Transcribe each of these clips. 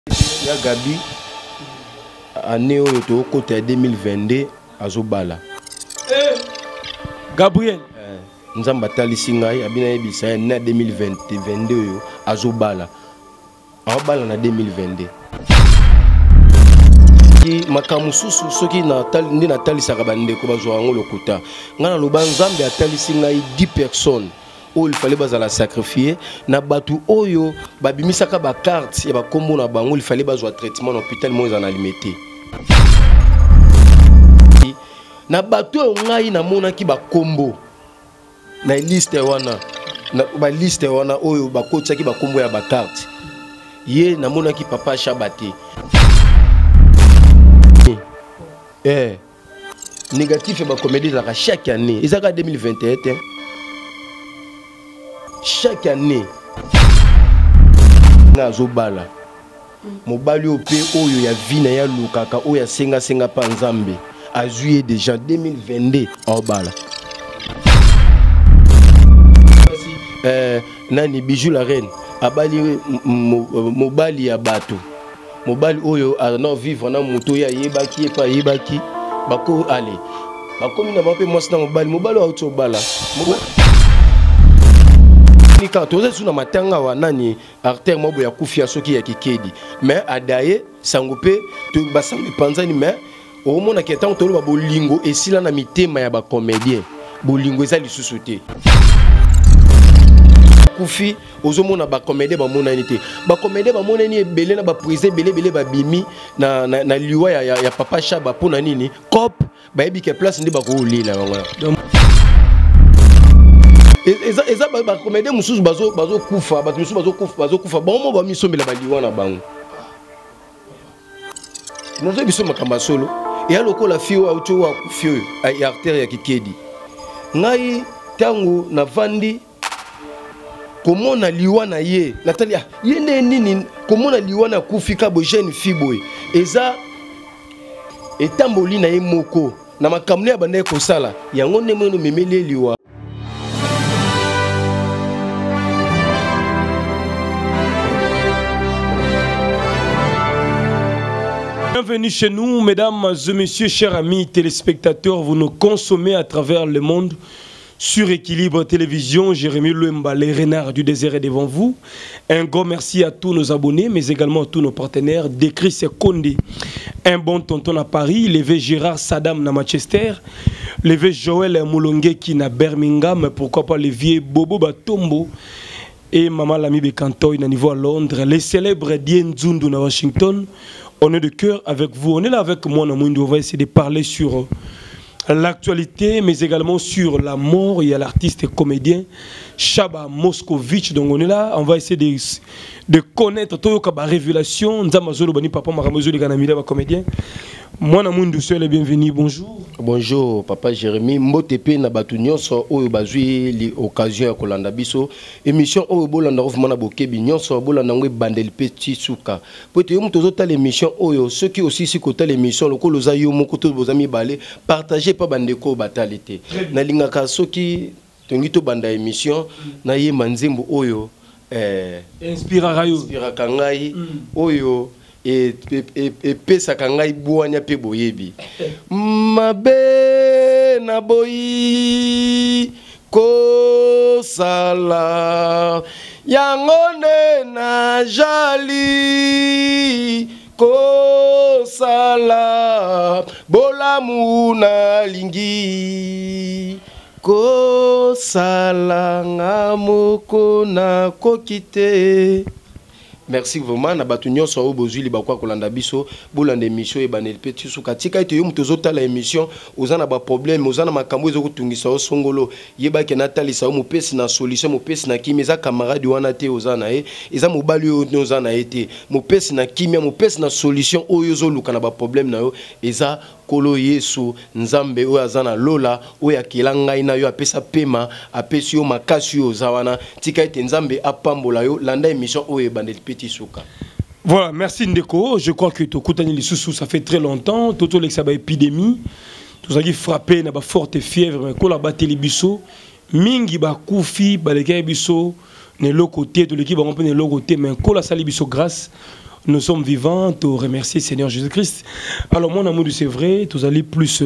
Ya Gabi année au côté 2022 azobala. Gabriel Nzamba talisingai abina ebisa na 2022 azobala. Azobala na 2022. Ki makamususu soki na ndi na talisaka bandeko bazwa ngo lokuta. Ngana loba Nzambe atalisingai 10 personnes. Oh, il fallait la sacrifier na batu oyo babimisaka ba carte ya ba kombo na bango il fallait bazwa traitement dans l'hôpital mo en alimenter na batu ngai na mona ki ba kombo na liste wana na ba liste wana oyo ba kotsa ki ba kombo ya ba carte ye na mona ki papa Shabate négatif ba comédie za chaque année ezaka 2021 chaque année nazobala mobali ope oyo ya vina ya lukaka oyo senga pa Nzambe a juillet déjà 2022 obala nani Bijou la reine abali mobali ya bato mobali oyo ana vivre na moto ya yebaki pa yebaki bako ale bakomi na bape mwasi na mobali auto bala quand tu es sur la matanga wa nani artère mobo ya kufia soki ya kikedi mais adaye sangope to basambe panzani mais au mona ke tant tolo ba bolingo esila na mitema ya ba comédien bolingo eza lisusu te kufi ozomona ba comédien ba mona nité ba comédien ba mona ni ebele na ba prise belé ba bimi na liwa ya papa Shaba pona nini cop ba ebike place ndi ba ko lila ngwa eza ba comédien mususu bazo kufa ba mususu bazo kufa bon ba misombela ba liwa na bango nozo biso makamba solo et aloko la fio auto wa kufio ya artère ya kikedi ngai tango na vandi komona liwa na ye Natalia ye nini komona liwa na kufika bo jeune fille boy eza etamboli na ye moko na makamne ya bande ko sala yango nemeno memeli liwa. Bienvenue chez nous, mesdames et messieurs, chers amis téléspectateurs. Vous nous consommez à travers le monde sur Équilibre Télévision. Jérémy Louemba, les renards du désert est devant vous. Un grand merci à tous nos abonnés, mais également à tous nos partenaires. Décris Condé, un bon tonton à Paris. Levé Gérard Saddam à Manchester. Levé Joël Moulongue qui à Birmingham. Pourquoi pas Levier Bobo Batombo. Et Maman Lami Bekantoy à niveau à Londres. Les célèbres Dien Zundu à Washington. On est de cœur avec vous. On est là avec moi, on va essayer de parler sur l'actualité, mais également sur la mort. Il y a l'artiste et comédien Chaba Moscovitch. Donc on est là, on va essayer de connaître toute la révélation. Nzamazolo Bani Papa Maramozoli Ganamida, comédien. Moi, Namoundou, soyez les bienvenus. Bonjour. Bonjour, Papa Jérémy. Motepe na batunyo so oyo bazui l'occasion ya kolanda biso. Émission oyo bolanda ofumana bokebi nyonso bolanda ngwe bandel petit suka. Pote yo mutozo ta l'émission oyo ceux qui aussi si kota l'émission lokolo za yo moko to bozami balé partager pa bandeko batalite. Na lingaka soki tongito banda émission na ye manzembo oyo inspiraka ngai oyo et pesa kangai buanya pe boyebi mabe na boyi ko sala yangone na jali ko sala bolamu na lingi ko sala ngamoko na kokite. Merci vraiment na batunyo so obozuli bakwa kolanda biso bolanda émission e banel petit suka tika ite yo mutozo tala émission ozana ba problème ozana makambo ezo kutungisa osongolo yeba ke natali sa mo pesi na solution mo pesi na kimeza camarade wana te ozana eza mobali yo ozana ete mo pesi na kimia mo pesi na solution oyo zo luka na ba problème na yo eza kolo Yesu Nzambe oyo azana lola oyo akela ngai na yo apesa pema apesi yo makasi yo zawana tika ite Nzambe apambola yo landa émission oyo banel petit suka. Voilà, merci Ndeko. Je crois que Tokutani Lissousou, ça fait très longtemps. Toto l'exaba épidémie. Tout ça qui frappé, n'a pas forte fièvre, mais qu'on a battu les bisous. Mingi ba koufi, ba les biso. ne l'autre côté de l'équipe on peut ne l'autre côté mais quand la salle biso grâce nous sommes vivants to remercier Seigneur Jésus-Christ. Alors mon amour c'est vrai, tous allez plus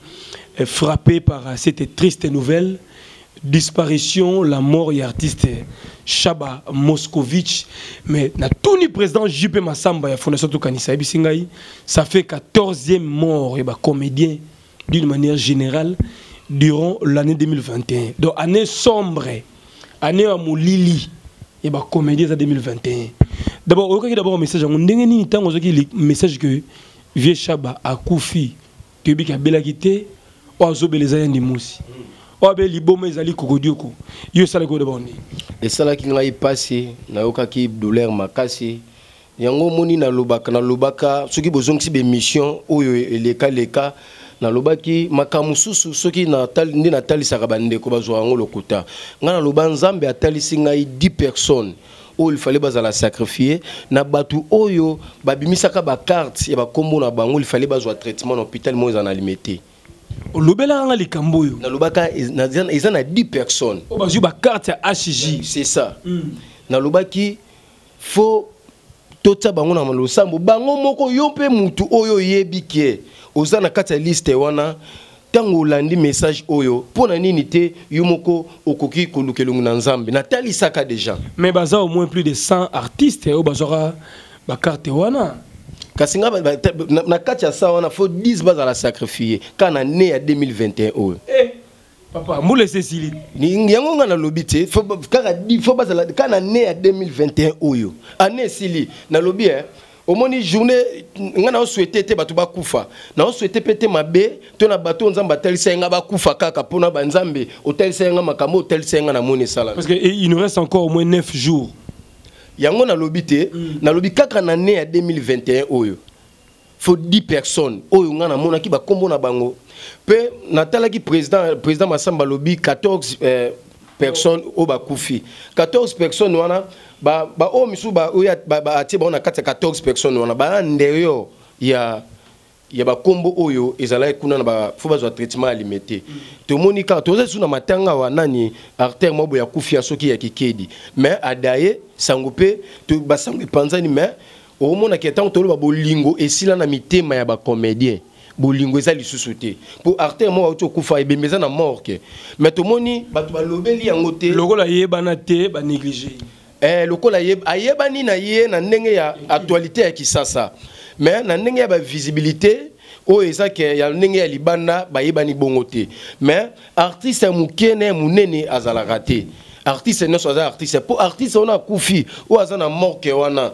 frappé par cette triste nouvelle disparition, la mort et artiste Chaba Moscovitch, mais na tout ni président JP Massamba ya Fondation Tokanisa Ebisingai, ça fait 14e mort et ba comédien d'une manière générale durant l'année 2021. Donc année sombre, année à Moulili et ba comédien en 2021. D'abord un message on ndenge ni tango zoki message que vieux Chaba a Koufi que bi ka belakité o azobeleza yandi musi. Obe liboma ezali kokodioko yo sala ko de boni et sala ki ngai passé na yoka ki douleur makasi yango moni na lobaka soki bozongisi be mission oyo leka na lobaki makamususu soki na ndi na talisaka bande ko bazwa ngo lokuta ngana loba nzambe atalisi ngai 10 personnes où il fallait bazala sacrifier na batu oyo babimisaka ba carte ya ba kombo na bango il fallait bazwa traitement na hôpital mo en alimenter. Lobela nga likamboyo na lobaka ils en a 10 personnes o bazu ba carte ya HJ c'est ça na lobaki faut tota bango na losambo bango moko yo pe mutu oyo yebike ozana kati ya liste wana tango landi message oyo pona nini te yo moko okoki kolukelungu na nzambe na talisaka déjà mais baza au moins plus de 100 artistes o bazora ba carte wana Kasinga na kati ya ça on a faut 10 bases à la sacrifier quand on est à 2021 oyo papa moule Cécile ni yango nga na lobité faut base quand on est à 2021 oyo année sili na lobi au moni journée nga na souhaiter te batu ba kufa na souhaiter pété mabe to na bato nzamba talisa nga ba kufa kaka pona ba nzambe hotel senga makambo hotel senga na moni sala parce que il nous reste encore au moins 9 jours. Yango na lobité na lobi kaka na né à 2021 oyo faut 10 personnes oyo nga na mona ki ba kombo na bango pe natala ki président Massamba lobi 14 personnes o ba kufi 14 personnes wana ba o misu ba oya ba ati ba na 14 personnes wana ba ndeyo ya ba kombo oyo ezala kuna na ba faut ba traitement alimentaire to monika to zesu na matanga wa nani artère mobo ya kufia soki ya kikedi mais adaye sangope to ba sangope panzani mais au mona ki tant to ba bolingo esila na mitema ya ba comédien bolingo ezali susuté pour artère mo auto kufa ebembeza na morke mais to moni ba to ba lobeli yango te lokola yebana te ba négliger lokola ayebani na ye na ndenge ya actualité ya kisasa mais na ndenge ya ba visibilité o ezake ya ndenge ya libanda ba yebani bongo te mais artiste mukene munene azala raté artiste no so artiste pour artiste on a kufi o azana morke wana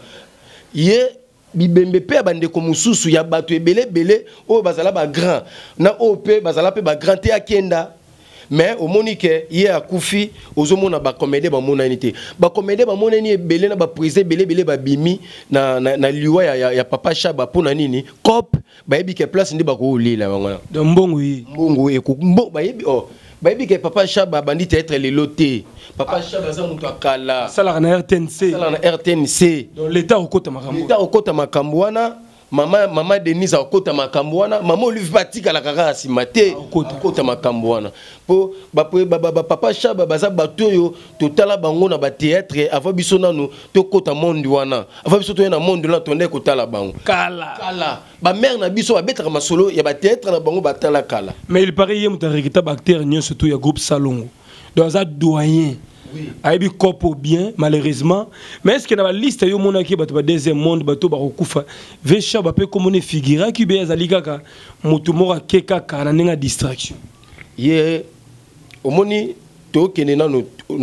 ye bibembe pe bande ko mususu ya bato ebele o bazala ba grand na o pe bazala pe ba grand te akenda mais au monique hier à Koufi aux hommes ba comédie ba monanité ba comédie ba monani belé na ba prisé belé ba bimi na liwa ya papa Chaba pona nini cop ba yebi ke place ndi ba ko lila ngana de mbongo e ko ba yebi ba yebi ke papa Chaba bandit être les lotés papa Chaba za muto akala sala na RTNC donc l'état okota makambo wana Mama Denise a kota makambo wana mama Olive Batika la kaka simate kota makambo wana po papa Chaba baza bato yo totala bango na ba théâtre avant biso nanu to kota monde wana avant biso to na monde là tonde kotala bango kala ba mère na biso ba betaka masolo ya ba théâtre na bango batala kala mais il paraît yem ta rekita acteur nyo surtout ya groupe Salongo dans un doyen. Oui. Aibi kopo bien malheureusement mais est-ce que dans la liste yo mona ki bato ba deuxième monde bato ba kokufa vesha ba pe komone figura ki be azali kaka mutu mora keka kana ninga distraction ye omoni to kene na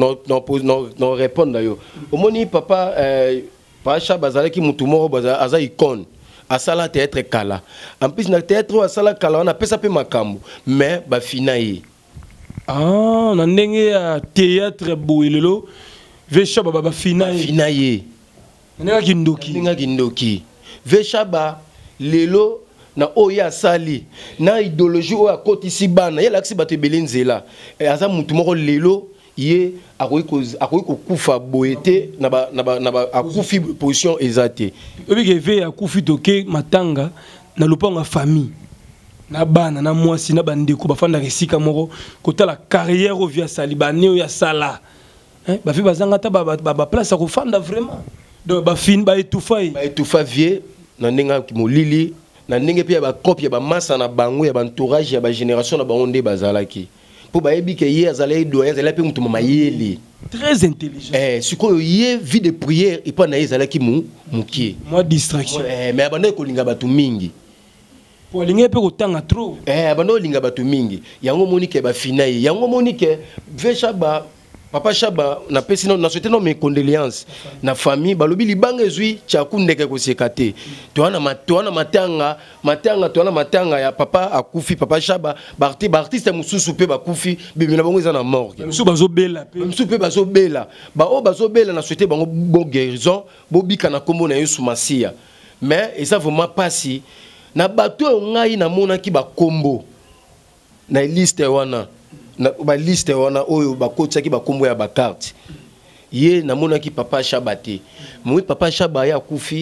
no répondre yo omoni papa pasha bazala ki mutu mora bazala aza icône asala théâtre kala en plus na théâtre asala kala on a pesa pe makambo mais ba finaye ah, na ndenge ya théâtre boilelo Veshaba ba finaye nenga kindoki Veshaba lelo na oya sali na idéologie o akotisi bana yela kisi bato belinzela aza mutu moko lelo ye akoki kokufa boyete na ba akufi position ezate obike ve akufi toke matanga na lopango famille na bana na mwasi na bandeko bafanda resika moko kota la carrière via sali baneo ya sala ba fi bazanga ta ba place ko fanda vraiment donc ba fin ba étouffa vie na ninga molili na ninga pe ba copie ba massa na bango ya ba entourage ya ba génération na bango nde bazalaki pour ba yebi ke ye azalaki doyen azalaki pe mutu mayeli très intelligent sikoyo ye vie de prière et pas na ezalaki mukie moi distraction mais abanda ko linga batu mingi pour linga pe ko tanga trop abanda linga batu mingi yango monike ba finai yango monike vechaba Papa Chaba na pesi na souhaité mes condoléances na famille balobi libanga ezui chakundeke ko sekate to na matanga ya papa akufi Papa Chaba artiste mususu pe bakufi bimina bango eza na morgue mususu bazobela ba o bazobela na souhaité bango bon guérison bo bika na kombo na Yesu Masia mais eza vraiment pasi na bato ngai na mona ki ba kombo na liste wana na ba liste wana oyo bakotsa ki bakombo ya bakarte ye namona ki Papa Chaba te moi Papa Chaba ya kufi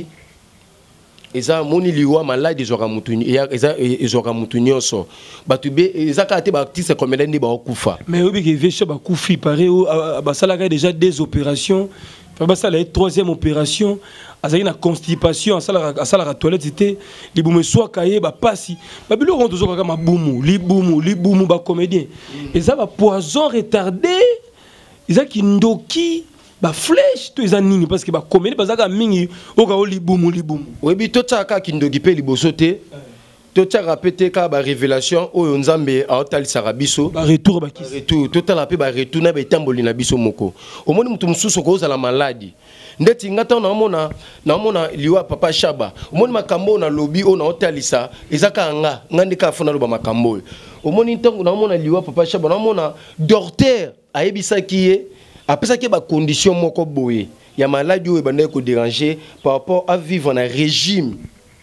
eza moni liwa malade ezora mutuni ya ezora mutunyoso batube eza ka te ba artiste comédien ni ba kufa mais obi ke ve Chaba kufi pare ba sala déjà des opérations ba sala troisième opération azali na constipation asala la toilette c'était libumu soit kaye ba pasi ba biloko tozo kaka mabumu libumu ba comédien eza ba poison retardé eza kindoki ba flèche to eza nini parce que ba comédien bazaka mingi oka libumu webi to tsaka kindoki pe liboso te to tsaka pete ka ba révélation oyo nzambe aotalisa biso ba retour to tala pe ba retour na betamboli na biso moko omoni mutu mususu ko za la maladie ndeti ngata naomona liwa Papa Chaba omoni makambo na lobi o na otalisa ezaka ngandi ka fona loba makambo omoni ntango naomona liwa Papa Chaba naomona docteur ayebisaki ye apesaki ba condition moko boye ya maladie o ebanda ko déranger par rapport à vivre en régime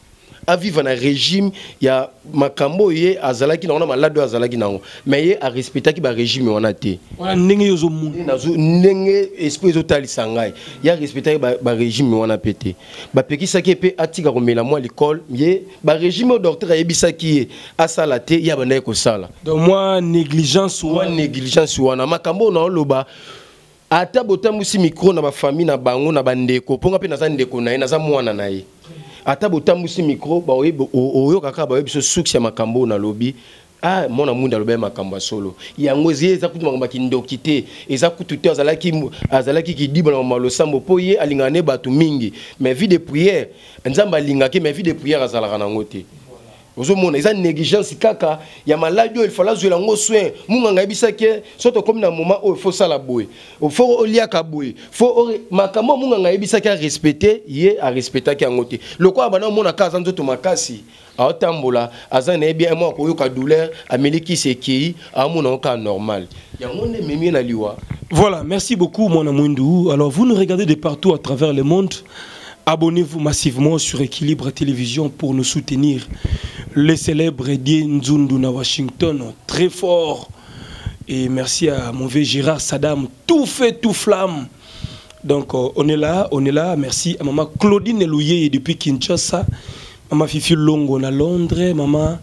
ya makambo ye azalaki na malade azalaki nango mais ye a respectaki ba régime wana te wana ndenge yozo mundu ndenge esprit ezotalisa ngai ya respectaki ba régime wana pete bapekisaki pe atika komela mwa l'école ye ba régime au docteur ayebisaki ye asala te ya banda ko sala donc moi négligence wana makambo na oloba ata botambusi micro na ba famille na bango na bandeko ponga pe naza ndeko na ye naza mwana na ye ata botambusi micro ba oyo kaka ba biso succès makambo na lobi mona munda lobe makambo solo yango eza kutu makambo kindoki te eza kutu te azalaki kidiba na malo sambo po ye alingane batu mingi mais vie de prière nzamba lingaki mais vie de prière azalaka nango te ozomona eza négligence kaka ya maladi il fallait jouer lango soin munga ngayebisaki soto comme na moment il faut sala boy faut oliaka boy faut makambo munga ngayebisaki a respecter ye a respectaki yango te lokwa bana mona kaza nzoto makasi aotambola azana bien moi ko yoka douleur ameliki seki amona oka normal yango ne memi na liwa. Voilà, merci beaucoup mon Mwindu. Alors vous nous regardez de partout à travers le monde. Abonnez-vous massivement sur Équilibre Télévision pour nous soutenir. Le célèbre Eddie Nzundu na Washington, très fort. Et merci à mon vieux Gérard Saddam, tout fait, tout flamme. Donc on est là. Merci à maman Claudine Elouye depuis Kinshasa, maman Fifi Longo na Londres, maman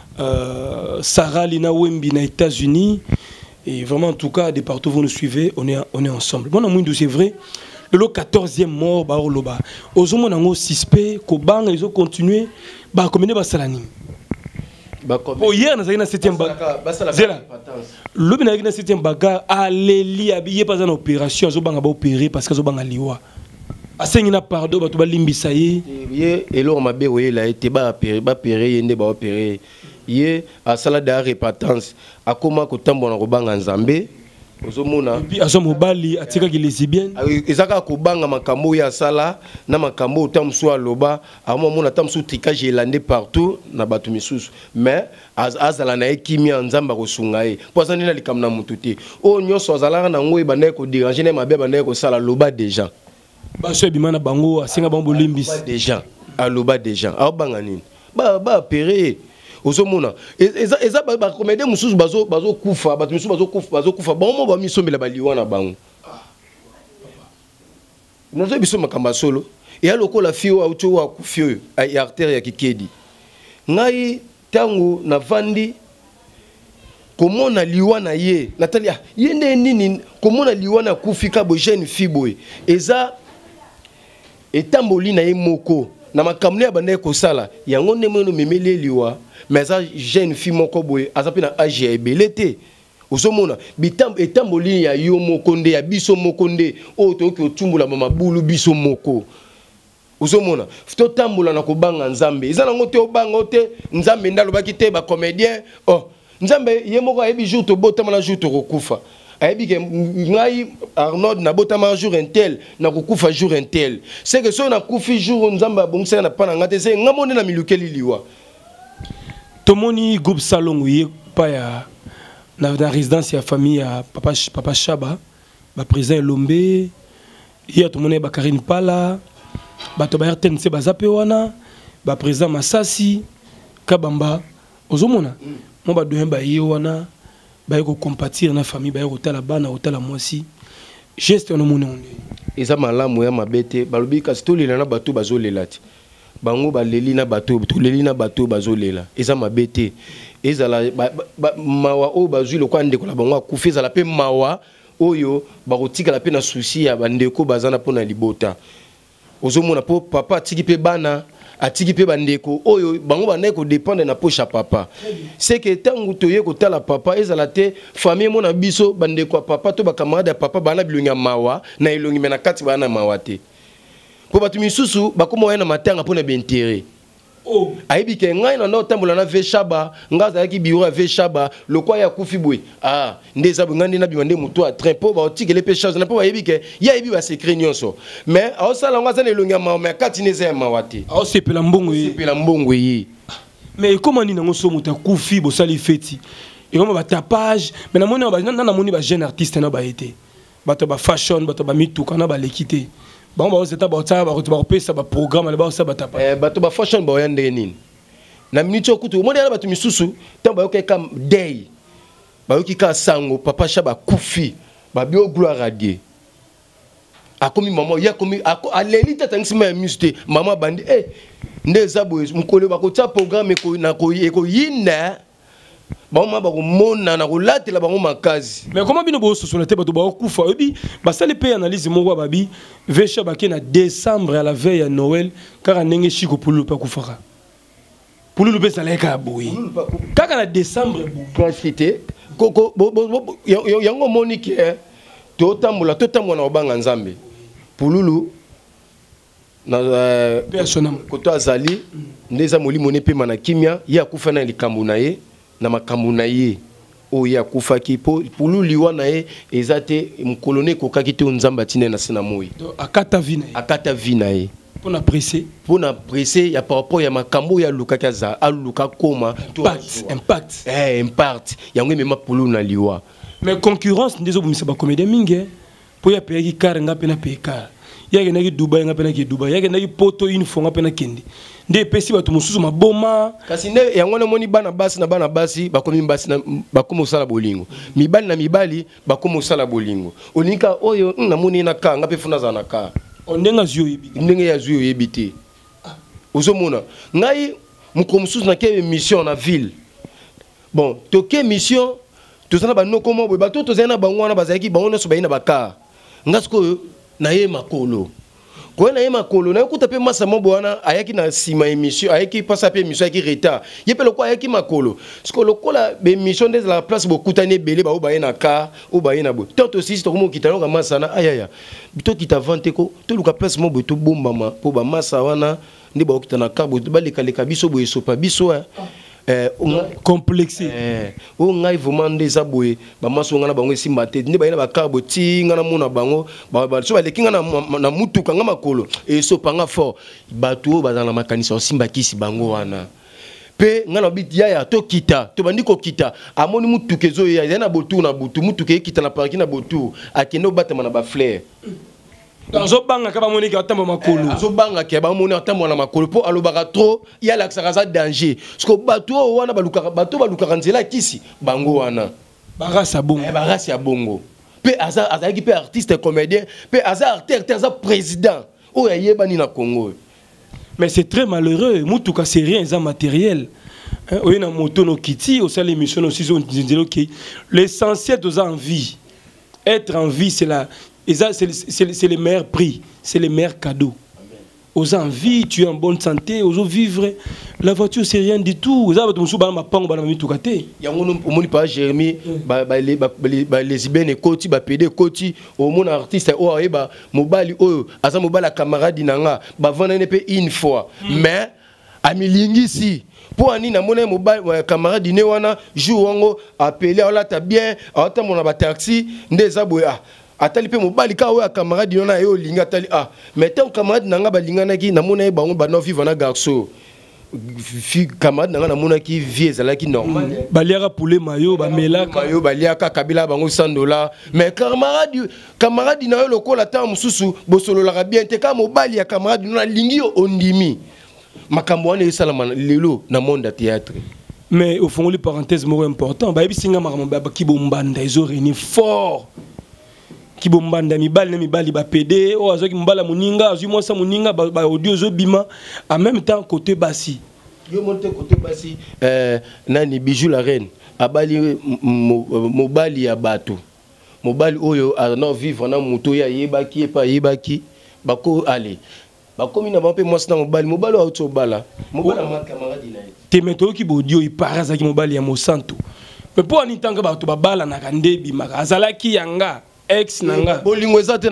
Sarah Lina Wembi na États-Unis. Et vraiment en tout cas, de partout vous nous suivez, on est ensemble. Bon, Mwindu, c'est vrai. Le 14e mort ba oloba ozomo nango suspect ko banga ils ont continué ba commener ba salani ba ko hier na zaki na 7e baga zela lobi na na 7e baga aleli abiye pas en opération zo banga ba opérer parce que zo banga liwa asengi na pardon ba to ba limbisa ye elo mabe oyela ete ba opérer yende ba opérer ye asala da repentance akoma ko tambola ko banga nzambe ozomona puis azomobali atika ki lesbienne ezaka ko banga makambo ya sala na makambo tamso aloba amomona tamso tricage elande partout na batu misusu mais azala na ekimia nzamba ko sunga e poisani na likamna mutu te o nyoso azala na ngoi bande ko déranger na mabe bande ko sala loba déjà baso bimana bango asenga bango limbis déjà aloba déjà abanga nini ba opérer ozomona eza ba comédien mususu bazo kufa batu mususu bazo kufa bon ba misombela baliwa na bango nazo biso makamba solo et aloko la fio auto wa kufio ya artère ya kikedi ngai tangu na vandi comment na liwa na ye Natalia yende nini comment na liwa na kufika bo jeune fille boy eza etamboli na ye moko na makamne ya bande ko sala yango ne mono memeli liwa mais ça jeune fille moko boy azapi na age ya ebelete osomona etamboli ya yo moko nde ya biso moko nde o to ki otumbula mama bulu biso moko osomona to tambola na kobanga nzambe eza nango te obanga te nzambe ndalobaki te ba comédien oh nzambe ye moko ayebi jour to botama na jour to kokufa ayebi ke ngai Arnold na botama jour intel na kokufa jour intel c'est que so na kufi jour nzambe abongisa na pana ngate c'est ngamonde na milukeli liwa tomoni groupe salongo ye pa ya na résidence ya famille ya papa Chaba ba président Lombe ya to mone ba Karine Pala bato ba RTNC bazape wana ba président Masasi Kabamba ozomona mo ba doyen ba ye wana ba ko compatir na famille ba ko tala bana ko tala mwasi geste on mone on eza malamu ya mabete balobi kasi tolela na bato bazolela ti bango baleli na bato toleli na bato bazolela eza mabete ezala mawa o bazwi lokwa ndeko la bango akufi ezala pe mawa oyo bakotika la pe na souci ya bandeko bazana pona libota ozomona po papa atiki pe bana atiki pe bandeko oyo bango bandeko dépendre na poche ya papa c'est que tangu toye ko tala papa ezala te famille mona biso bandeko papa to ba camarade ya papa bana bilonga mawa na elongi mena kati bana mawa te po batu misusu bakoma wana matanga pona bentere oh aibi ke ngai na tambola na ve Chaba ngaza yaki biura ve Chaba lokwa ya kufi boy ah ndeza ngandi na bimande muto a train po ba otikele pe chose na po aibi ke ya aibi ba secret nyonso mais a osala ngaza na elonga ma mais kati neza ma wate a osepela mbongo yi sepela mbongo yi mais comment ni nango so muta kufi bo sali feti et comme ba tapage mais na moni na moni ba jeune artiste na ba été bato ba fashion bato ba mituka na ba lekite bon ba ozeta ba otsa ba pesa ba programme ba osa ba tapa bato ba fashion ba yande nini na minute okutu mo na bato misusu tambo yoke kam day ba yoki ka sango papa Chaba kufi ba bio gloire à Dieu akomi maman ya komi aleli tatangisi ma musité maman bandi ndeza boy mukole ba ko tsa programme ko na ko yina Bama ba mona na kolatela bango makazi. Mais comment bino bo société bato ba kufa obi ba sali pe analyse mo babi ve Chaba ke na décembre à la veille à Noël car ndenge chiko pulu pa kufaka. Pulu pe sala ka boyi. Kaka na décembre cité koko yango moniki to tambola na obanga nzambe. Pululu na personnel koto azali ndeza molimo ne pe mana kimia ya kufa na likambo na ye na makambo na ye o ya kufa ki pulu liwa na ye ezate mkolone ko kakite nzamba tine na sina moyi akata vina ye pour na presser ya par rapport ya makambo ya luka kaza aluka koma impact yango mema pulu na liwa mais concurrence ndezo bumisa ba comédien mingi pour ya payer car nga pena payer car ya ke na Dubai nga pena ki Dubai ya ke na poto une fois nga pena kendi nde pesi bato mususu maboma kasi nde yango na moni bana basi bakomi basi na bakomo sala bolingo mibali na mibali bakomo sala bolingo olinka oyo na moni na ka nga pe funa za na ka ondenga zio yebiti ndenge ya zio yebiti ozomona ngai muko mususu na ke mission na ville bon to ke mission to sana ba noko mo bato to zena bango na bazaki bango no so bayina baka ngasko na ye makolo ko na ye makolo na kuta pe masa mo bwana ayaki na sima émission ayaki passa pe émission ayaki retard ye pe lokwa ayaki makolo sko lokola be émission de la place bo kutane belé ba o bayina ka o bayina bo toto aussi to mo kitalo ka masa na ayaya bito kita vante ko to luka place mo bo to bombama po ba masa wana ndi ba okitana ka bo ba leka biso bo esopa biso complexe o ngai vraiment ndeza boye ba maso ngana bango esimba te ndi bayina ba kabo tinga na mona bango ba so ba lekinga na mutuka nga makolo eso panga fort batu bazana makanisa osimba kisi bango wana pe ngana bit ya to kita to bandi ko kita amoni mutuka ezo ya na botu na butu mutuka ekita na parking na botu akendo batama na ba fleur Azo banga ka ba moni ka tamba makolo azo banga ke ba moni tamba na makolo po alobaka trop ya la ça danger parce que bato wana baluka nzela kisi bango wana barasa bongo barasa ya bongo pe azaki pe artiste comédien pe acteur za président o yebani na Congo mais c'est très malheureux mutuka c'est rien ça matériel Oui, na moto no kiti, au sein de l'émission aussi, on dit ok, l'essentiel de en vie, être en vie, c'est le meilleur prix, c'est le meilleur cadeau. Aux envies, tu es en bonne santé, aux vivre. La voiture, c'est rien du tout. Vous avez tout le monde. Il y a un pas Jérémy, les Ibènes et Koti, PD Koti, au monde artiste, oh, eba, mobile, oh, asa mobile camarade d'inanga, vendre une fois. Mais, à Milingi ici, pour ani na mona mobile camarade dine wana jour wango appelé ala ta bien, ata mona ba taxi, ndeza boya. Atali pe mobali ka oya camarade yona yo linga tali mais tant camarade nanga ba linga naki na mona ba ngo ba no vivre na garçon fi camarade nanga na mona ki vie ezala ki normal baliaka poulet mayo ba melaka mayo baliaka kabila bango $100 mais camarade na yo lokola ta mususu bosolo la bien te ka mobali ya camarade na lingi yo ondimi makambo wana esalama lelo na monde ya théâtre. Mais au fond les parenthèses mo important ba bisinga makambo ba ki bombanda ezo réuni fort qui bombanda mibali ba PD o azoki mbala muninga azu mo sa muninga ba audio zo bima en même temps côté basi yo monte côté basi nani Bijou la reine abali mobali ya bato mobali oyo na vivre na muto ya yebaki e pa yebaki bako ale bakomi na bampe mwasi na mobali wa auto bala mobali ma camarade na te meto ki bodio i paraza ki mobali ya Mosanto mais pour anitanga bato babala na kandebi maka azalaki yanga ex nanga bolingo ezate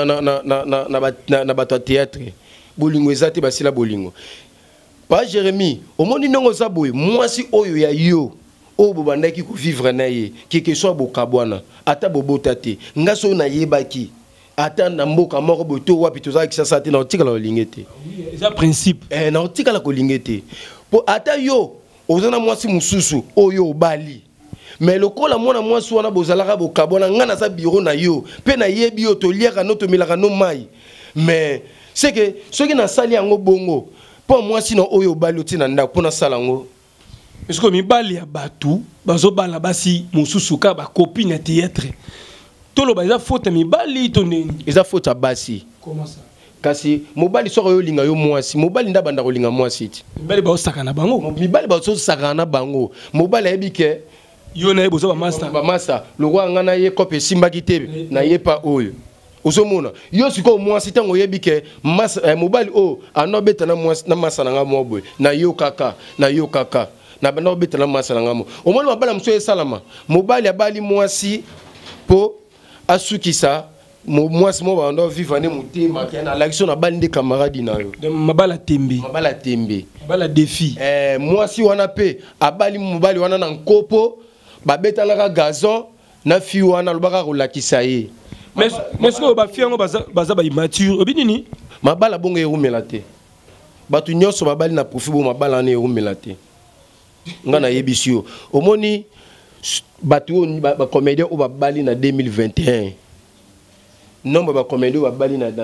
na bato théâtre bolingo ezate basila bolingo pas Jérémy omoni ndongo za boye mwasi oyo ya yo o bobandaki ko vivre na ye que soit bokabwana ata bobota te ngaso na yebaki ata na mboka moko boto wapi tozaki sasa te na otikala olingete eza principe na otikala ko lingete po ata yo ozana mwasi mususu oyo obali mais lokola mwana mwasi wana bozalaka bokabona ngana za bureau na yo pe na yebi yo to liaka no to milaka no mai mais c'est que ce qui na sali yango bongo po mwasi na oyo obali otina ndako pona sala ngo est-ce que mibali ya batu bazobala basi mususu ka ba copine ya théâtre tolo ba eza faute mibali to neni eza faute ya basi comment ça kasi mobali soko yo linga yo mwasi mobali ndabanda ko linga mwasi ti mibali ba osaka bango mibali ba osaka na bango mobali ayebike yo na ebozo ba master le roi ngana ye kope simbaki te na ye pa oyo osomona yo siko mwasi tango yebike mobali o anobeta na mwasi na masa na ngamo boy na yo kaka na bana obeta na masa na ngamo omona mabala mso salama mobali abali mwasi po asukisa mwasi mo bando vivre ne mutima kana l'action na bali de camarade na yo mabala tembe mabala défi mwasi wana pe abali mobali wana na nkopo babeta na gazon na fi wana lobaka kolakisa ye mais ce que ba fi ngo baza ba immature obinini mabala bongo erumela te batu nyonso babali na profit bo mabala na erumela te ngana yebisio omoni batu ba comédien o babali na 2021 nombre ba comédien babali na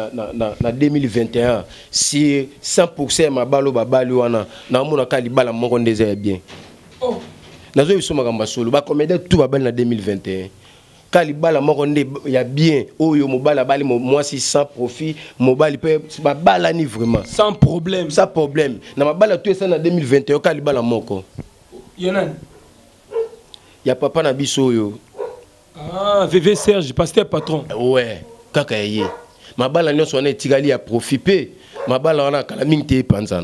2021 si 100% mabalo babali wana na mona ka libala moko ndeza ya bien nazo yisoma kamba solo ba comédien tout babali na 2021 kalibala moko nde ya bien oyo mobala bali mwasi sans profit mobali pe babala ni vraiment sans problème na mabala tout ça na 2021 kalibala moko yenan ya papa na biso oyo VV Serge pasteur patron ouais kaka ye mabala nyonso wana etikali ya profit pe mabala wana kala mingi te panzana.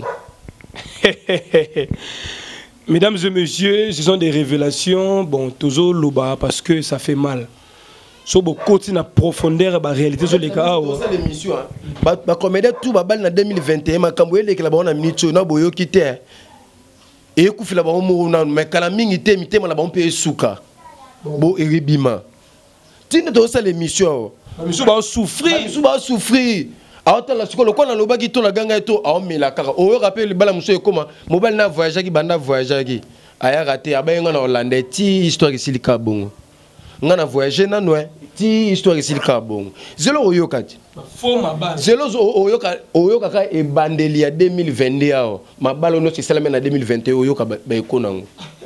Mesdames et messieurs, ce sont des révélations. Bon, toujours loba parce que ça fait mal. So beaucoup de profondeur la réalité sur les cas. C'est l'émission. Ba comédien tout babal na 2021 makambo ele kala ba na minute na boyo kité. Et ku fila ba mo na mais kala mingi te mitema la ba on peut suka. Bo eribima. Tine to ça l'émission. L'émission va souffrir. L'émission va souffrir. Aota la siko lokona lobaki to la ganga to aomela kaka o rappel bala muso koma mobile na voyager ki banda voyager ki aya raté abenga na Hollande ti histoire silika bongo ngana voyager na noe ti histoire silika bongo zelo oyokati fo mabala zelo oyoka ka e bandeli ya 2022 ao mabalo no selame na 2021 oyoka ba ekonango.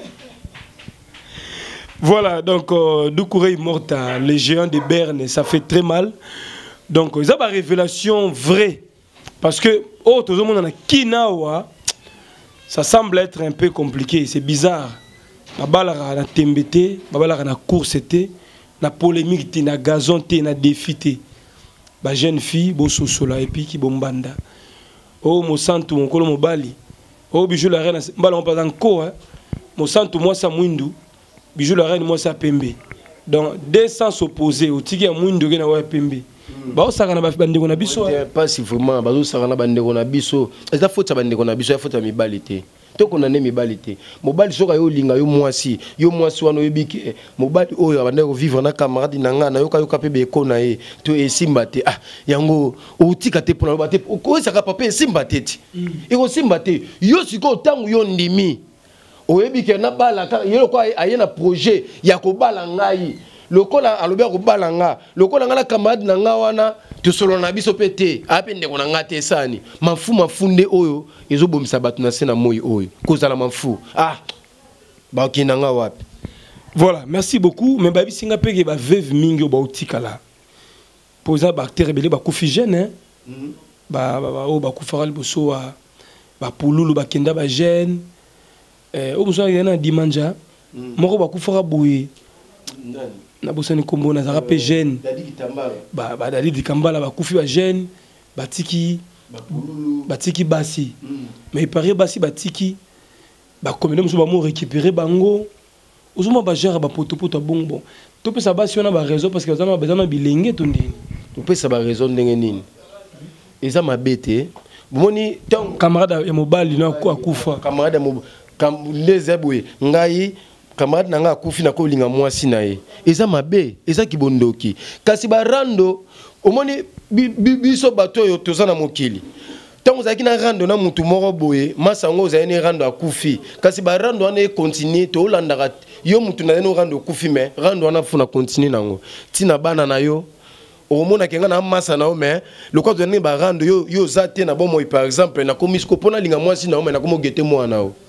Voilà donc Doucouré Morta les géants de Berne ça fait très mal. Donc, il y a une révélation vraie. Parce que, tout le monde a Kinawa, Ça semble être un peu compliqué, c'est bizarre. Babalara na tembete, babalara na course té, na polémique té, na gazon té, na défi té. Ba jeune fille bo sosola et puis ki bombanda. Oh mo santu mon kolo mobali. Oh bijou la reine, mbala on pas encore hein. Mo santu moi sa mwindu, bijou la reine moi sa pembe. Donc deux sens opposés, au tiki ya mwindu ke na wa pembe. Ba o saka na ba bandeko na biso. Pas si vraiment ba o saka na bandeko na biso. Eza faute bandeko na biso, ya faute mi balité. To kona ne mibalite mobali soka yo linga yo mwasi wana yebiki mobali oyo abande ko vivre na camarade na nga na yoka pe be ko na ye to esimba te ah yango otika te pona bate ko saka papa esimba te ti eko simba te yo siko tangu yo ndimi oyebiki na bala ka yo ko ayena projet ya ko bala ngai lokola alobi ko bala nga lokola nga na camarade na nga wana to solo na biso pete apende ko na nga te sani mafunde oyo ezo bomisa batu na sena moyi oyo kozala mafu ah ba kinanga wapi. Voilà, merci beaucoup mais babi singa peke ba veuve mingi ba otikala posa bactérie belé ba kufigène hein ba o ba kufara liboso ba pululu ba kenda ba gène o muso yana dimanja moko ba kufara boye na bosani kombo na zara pe gène ba dali dikambala ba kufi ba gène batiki basi mais paraît basi batiki ba communauté muso ba mo récupérer bango ozuma ba gère ba poto bon to pe sa basi on a ba réseau parce que on a besoin bilenge to ndini to pe sa ba raison ndenge nini eza mabete bomoni tant camarade ya mobali na akufa camarade les aboué ngai camarade nanga akufi na ko linga mwasi na ye eza mabe eza kibondoki kasi ba rando omoni biso bato yo tozana mokili tango zaki na rando na mutu moko boye masango zayene rando akufi kasi ba rando ane continue to landaka yo mutu na no rando akufi mais rando wana funa continue nango tina bana na yo omona kenga na masa na o mais le quoi donner ba rando yo zate na bomo par exemple na komisko pona linga mwasi na o mais na komo gete mwa na o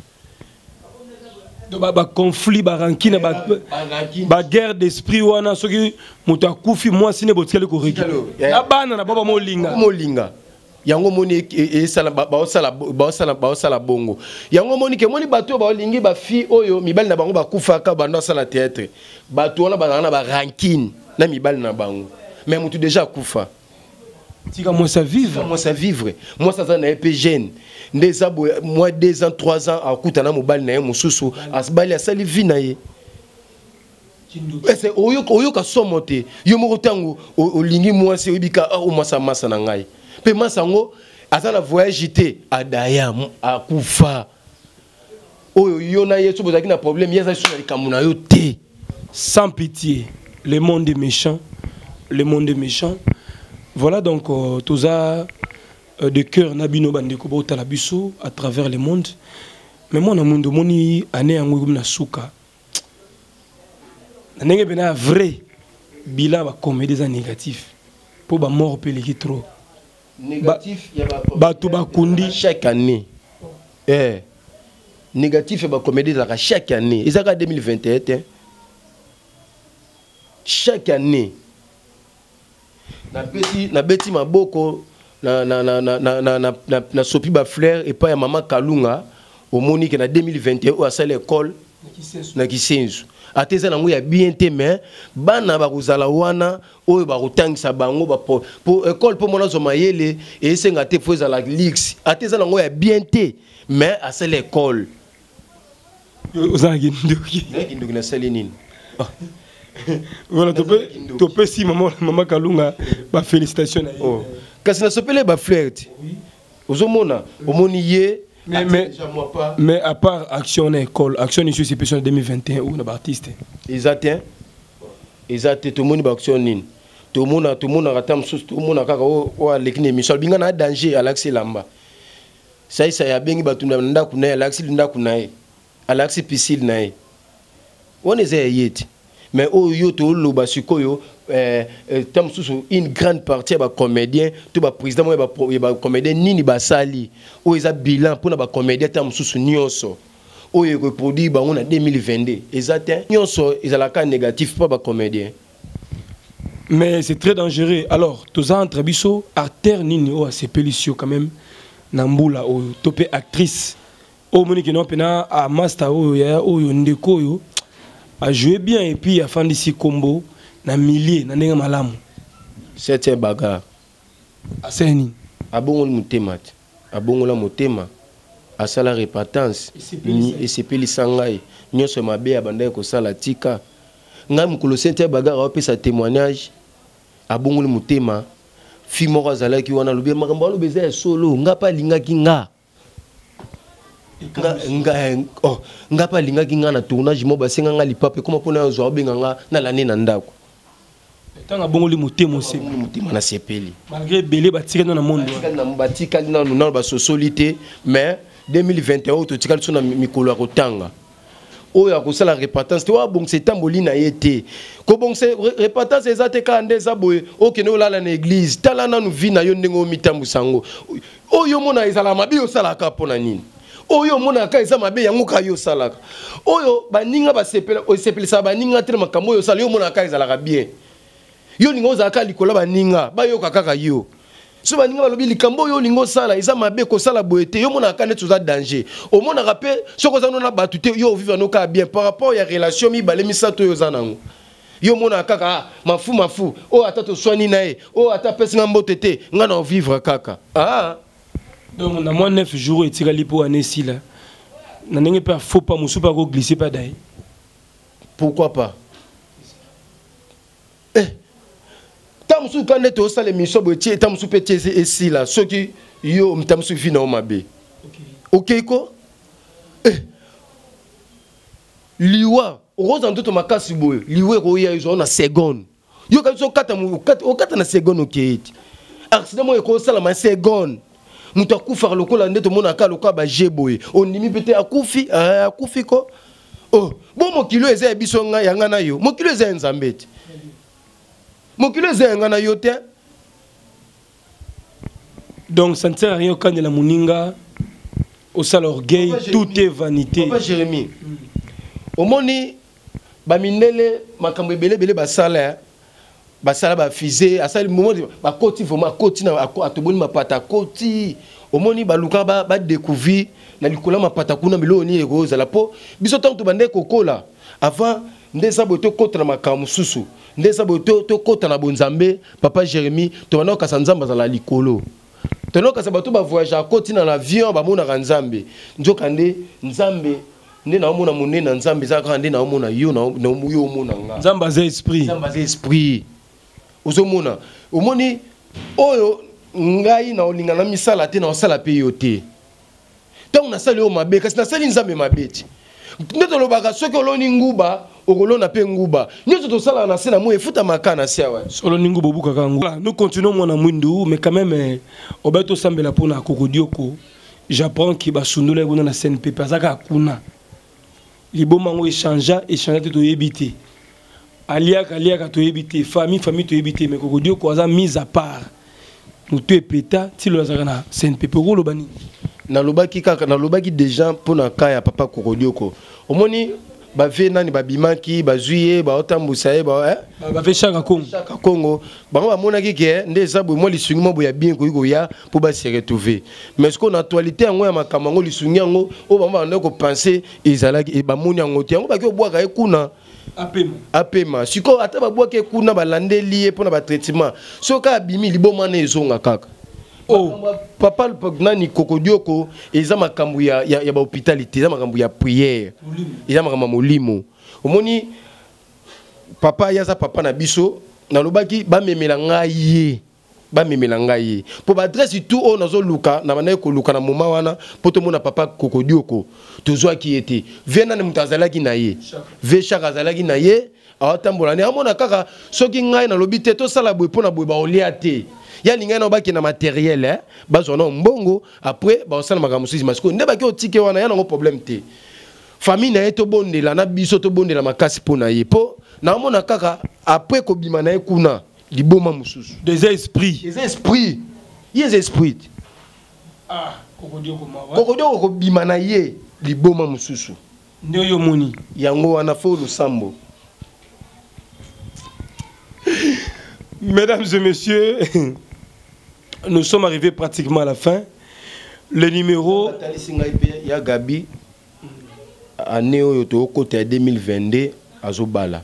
ba conflit ba rancune ba guerre d'esprit wana soki mutu akufi mwasi ne botikele ko reki na bana na baba molinga yango moni esala ba bongo yango moni ke moni bato ba lingi ba fi oyo mibali na bango ba kufaka bando sala théâtre bato wana ba na ba rancune na mibali na bango mais mutu déjà kufa tika moi ça vivre moi ça za na ep jeune ndeza moi 2 ans 3 ans akutana mobali na ye mususu asbali asali vie na ye c'est oyo ka somote yo moko tango olingi mwasi oyibika o masa na ngai pe masango azala voyage te adaya akufa oyo yo na yeso bozaki na problème yeza sur likamuna yo te sans pitié le monde est méchant voilà donc toza de cœur nabino bandeko bota la biso à travers le monde mais moi na mundo moni ane yango na suka ndenge bena vrai bilan ba comédie za négatif pour ba mort peleki trop négatif ya ba to ba kundi chaque année négatif ya ba comédie za chaque année ezaka 2021 chaque année na beti maboko na sopi ba fleur et pas ya maman Kalunga au Monique na 2021 au à l'école na Kisenzu ateza nango ya bien te mais bana ba kozala wana oyo ba kotangisa bango ba pour école pour mona zoma yele et senga te faut za la lix ateza nango ya bien te mais à l'école ozangi ndoki na salinine voilà to pe si maman Kalunga ba félicitations oh kasi na sopele ba flirt ozomona omoni ye mais à part action na école action ici c'est personne 2021 ou na artiste exact tout le monde ba action nini tout le monde ratam sous tout le monde kaka o alekine émission binga na danger Alexis Lamba ça ya bengi batunda ndaku na Alexis ndaku na Alexis piscine na on est yeti mais oyo to loba sikoyo tam sous une grande partie ba comédien to ba président ba comédien nini ba sali o eza bilan pour na ba comédien tam sous nyonso oyo ko produit ba on a 2022 exact nyonso ezalaka négatif pas ba comédien mais c'est très dangereux alors tous entre biso artère nini o c'est pélicio quand même na mbula o topé actrice au Monique non pena à master oyo ndeko yo a joué bien et puis a fait ici combo na millier na ndenge malamu. C'était bagarre. Aseni. Abongo mutema. Abongo la mutema. Asala repentance. Et c'est peli sangai. Nyonso mabe abanda ko sala tika. Nga mukolo c'était bagarre a sa témoignage. Abongo mutema. Fi moko azalaki wana lobi makambo lo beza solo nga pa lingaki nga. Nga pa lingaki nga na tournage mo basenga nga lipape comment pona zo benga nga na l'année na ndako. Tanga bongoli motema aussi motema na sepeli malgré belé batika na monde na batika na ba socialité mais 2021 to tikali sona mikolo ya kotanga oyo akosala repentance to bon c'est tamboli na yete ko bon c'est repentance ezate ka ndeza boye okene olala na église tala na nu vi na yo ndengo mitambu sango oyo mona ezala mabi osala ka pona nini oyo mona ka eza mabe yango ka yo salaka oyo baninga basepela osepelisa baninga tele makambo oyo sala yo mona ka ezala ka bien yo lingo zaka likola baninga bayoka kaka yo so baninga balobi likambo yo lingo sala eza mabe ko sala boete yo mona ka netu za danger o mona rappel soko za na batute yo vivre no ka bien par rapport ya relation mi balemi sato yo za nango yo mona kaka mafu o ata to soigner nae o ata pesinga mbotete nga na vivre kaka donc na moins 9 jours etikali po anesi là na ndenge pas faut pas musu pas ko glisser pas dai pourquoi pas Tamsu quand est au salle émission botier tamsu petit et si là ce qui yo tamsu vina o mabe OK ko liwa rose en tout makasi boy liwe ko ya zo na seconde yo ka so kata mu kata na seconde OK accident mo ko sala ma seconde muta kufa lokola ndeto mona ka lokola ba jeboy on nimi peut-être akufi ko oh bon mo kilo eza biso nga yanga na yo mo kilo eza nzambeti Mokilo zenga na yote. Donc ça ne sert à rien quand de la muninga au sale orgueil, tout est vanité. Papa Jérémie. Omoni ba minele makambo belé basala ba fizé asali moment ba koti vraiment koti na atoboni mapata koti omoni ba luka ba découvrir na likola mapata kuna miloni ego za la po biso tanto bande kokola avant ndeza boto kota na makamu susu ndeza boto to kota na bonzambe papa Jérémie to bana ka sanzamba za la likolo to no ka sa bato ba voyage koti na l'avion ba mona ka nzambe njoka nde nzambe nde na omona monena nzambe za ka nde na omona yo na yo omona nga nzamba za esprit ozomona omoni oyo ngai na olinga na misala te na osala pe yo te tant na sali o mabe kasi na sali nzambe mabeti ndeto lobaka soki oloni nguba okolona pe nguba nyoso to sala na sena mo efuta makana siawa solo ningu bobuka kangu nous continuons mon mwindu mais quand même obeto sambela pona kokodioko j'apprends ki basundula ngona na CNP pazaka kuna liboma ngo échanger to yebité aliaka to yebité famille to yebité mais kokodioko aza mise à part nous te peta ti lo zaka na CNP ko lobani na lobaki kaka na lobaki déjà pona kaya papa kokodioko omoni ba vena ni babimaki bazuye ba otambusa ba fait chaka Congo ba mona kike ndeza bo mo lisungi mo ya bien ko ya pour ba se retrouver mais ce qu'on actualité ngo ya makamango lisungi ngo o ba ndeko penser ezalaki e ba moni ngo te ngo ba ki obwaka ekuna apema siko ata ba bwaka ekuna ba landeli pona ba traitement soka abimi liboma na ezonga kaka oh papa nani kokodioko eza makambu ya ba hospitalité eza makambu ya prière eza makambu molimo omoni papa yaza papa na biso na lobaki ba memela ngai po ba adresse tout on nazo luka na bana ko luka na moma wana poto mona papa kokodioko tozwa ki ete vena ne mutazalaki na ye ve chaka zalaki na ye atambola ne amona kaka soki ngai na lobi te to sala boy pona boy ba olia te ya linga na baki na matériel bazona mbongo après ba osala makambo sisi masiko nde baki otike wana ya nango problème te famille na eto bondela na biso to bondela makasi pona ye po na mona kaka après ko bima na ekuna liboma mususu des esprits kokodioko ko bima na ye liboma mususu nde yo moni yango wana fo lusambo. Mesdames et messieurs, nous sommes arrivés pratiquement à la fin. Le numéro... Il y a Gabi, année au côté 2022, à Zobala.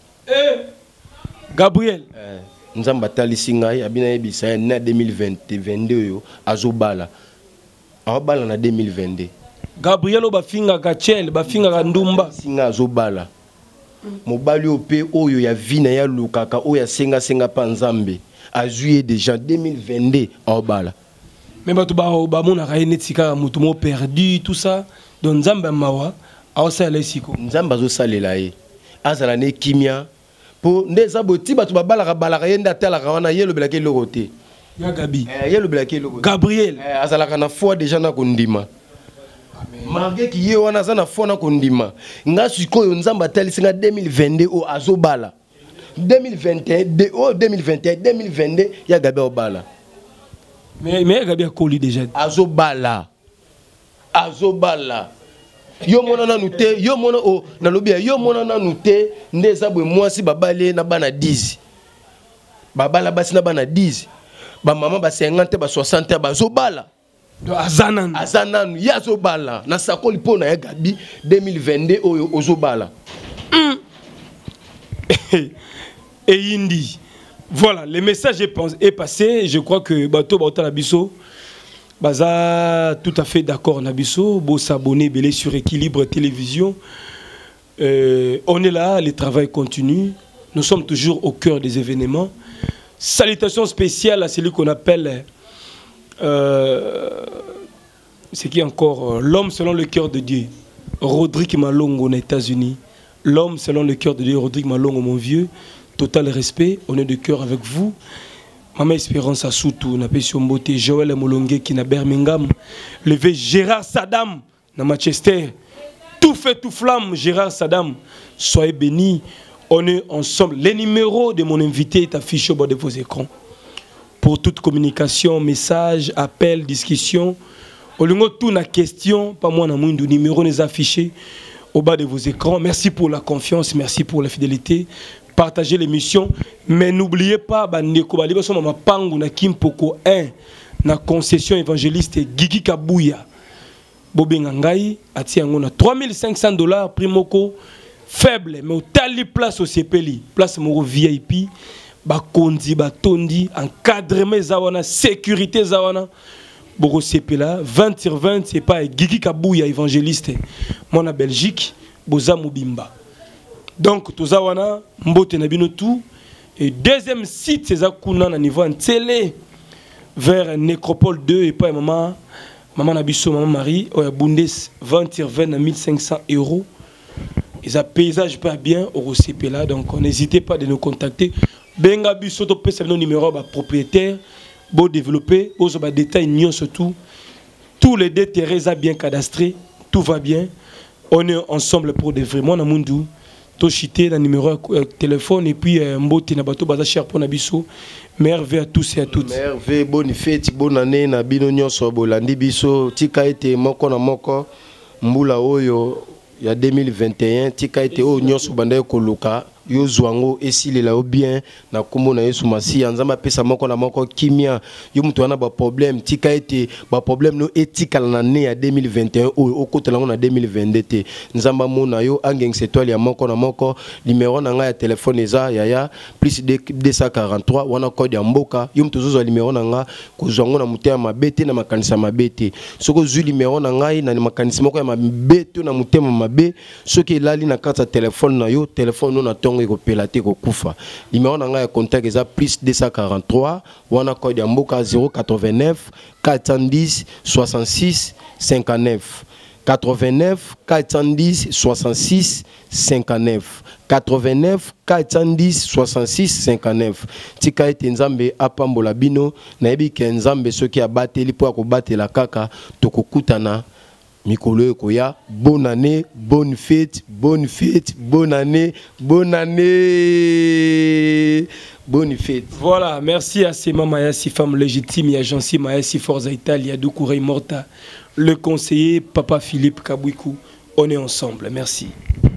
Gabriel. Nzamba talisinga abina ebisa na 2022 à Zobala. À Zobala na 2022. Gabriel Bafinga Kachel, Bafinga Ndumba. Singa à Zobala. Mobali ope oyo ya vina ya lukaka oya senga panzambe. A juillet déjà 2022 à Zobala. Mais bato ba mona raine tika mutu mo perdu tout ça donc nzamba mawa awsala siko nzamba zo salela ye azala ne kimia po ndeza boti bato balaka yenda tala wana yelo belake lokote ya Gabi yelo belake lokote Gabriel azala kana foi déjà na kondima marqué ki ye wana za na foi na kondima nga sikoyo nzamba talisinga 2022 o azobala 2021 2022 ya Gabi obala. Mais Gabi a collé déjà. Azobala. Yo mona na nute, yo mona o na lobia, yo mona na nute, ndeza bwe mwasi babale na bana 10. Babala basi na bana 10. Ba mama ba 50 ba 60 ba zobala. Do azananu ya zobala na sakoli pona ya Gabi 2022 oyo ozobala. Et Indi. Voilà, le message est passé. Je crois que Bato Baota Nabiso, Baza tout à fait d'accord Nabiso, beau s'abonner, belé sur Équilibre Télévision. On est là, le travail continue. Nous sommes toujours au cœur des événements. Salutations spéciales à celui qu'on appelle, c'est qui encore, l'homme selon le cœur de Dieu, Rodrigue Malongo aux États-Unis. L'homme selon le cœur de Dieu, Rodrigue Malongo, mon vieux. Total respect, on est de cœur avec vous. Maman Espérance à Soutou, na Pesombote, Joël Molongue qui na Birmingham, levé Gérard Saddam na Manchester. Tout fait tout flamme, Gérard Saddam. Soyez bénis, on est ensemble. Les numéros de mon invité est affiché au bas de vos écrans. Pour toute communication, message, appel, discussion, au lieu de tout na question, pas moi na moindre numéro n'est affiché au bas de vos écrans. Merci pour la confiance, merci pour la fidélité. Partagez l'émission, mais n'oubliez pas, Bandeko Baliba Soma Pangu na Kimpoko 1, na concession évangéliste Gigi Kabouya. Bobenga Ngai, Atiangona, $3500, primoko, faible, mais au tali place au CPLI, place moro VIP, Bakondi, Batondi, encadrement Zawana, sécurité Zawana, Boro CPLA, 20/20, c'est pas Gigi Kabouya, évangéliste, mon à Belgique, Boza Mobimba. Donc, tout ça, mbote na bino tout. Et deuxième site, c'est Zakuna na niveau en télé vers Nécropole 2 et pas maman Nabiso, maman Marie, au Bundes 20/20 à 1500 €. Ils ont paysage pas bien au CP là, donc n'hésitez pas de nous contacter. Benga Biso to pese nos numéros ba propriétaire, beau développer, aux ba détails nion surtout. Tous les deux terrains bien cadastrés, tout va bien. On est ensemble pour de vraiment na mundu. Tochité dans le numéro de téléphone et puis Mbote na bato baza cher pour Nabiso. Merveille à tous et à toutes. Merveille, bonne fête, bonne année na bino nyonso bolandi biso. Tika ete moko na moko mbula oyo ya 2021 tika ete o nyonso banda koluka yo zwango esilela o bien na kombo na Yesu Masi nzamba pesa moko na moko kimia yo mutu wana ba problème tika ete ba problème no etikala na ne ya 2021 o okotela na 2022 te nzamba mona yo angengse étoile ya moko na moko numéro na nga ya téléphone eza yaya plus 243 wana code ya mboka yo mutu zozo numéro na nga kozwango na mutema mabete na makanisa mabete soko zu numéro na ngai na makanisa moko ya mabete na mutema mabe soki elali na kata téléphone na yo téléphone no na tongo ekopelate kokufa numéro na nga ya contact eza plus 243 wana code ya mboka 089 410 66 59 89 410 66 59 89 410 66 59 tika ete nzambe apambola bino nayebi ke nzambe soki abateli po akobatela kaka tokokutana mikolo ekoya. Bonne année, bonne fête, bonne fête, bonne année, bonne année, bonne fête. Voilà, merci à Sema Mayasi, femme légitime, et à Jansi Mayasi, Forza Italia, Doukourei Morta, le conseiller Papa Philippe Kabouikou. On est ensemble, merci.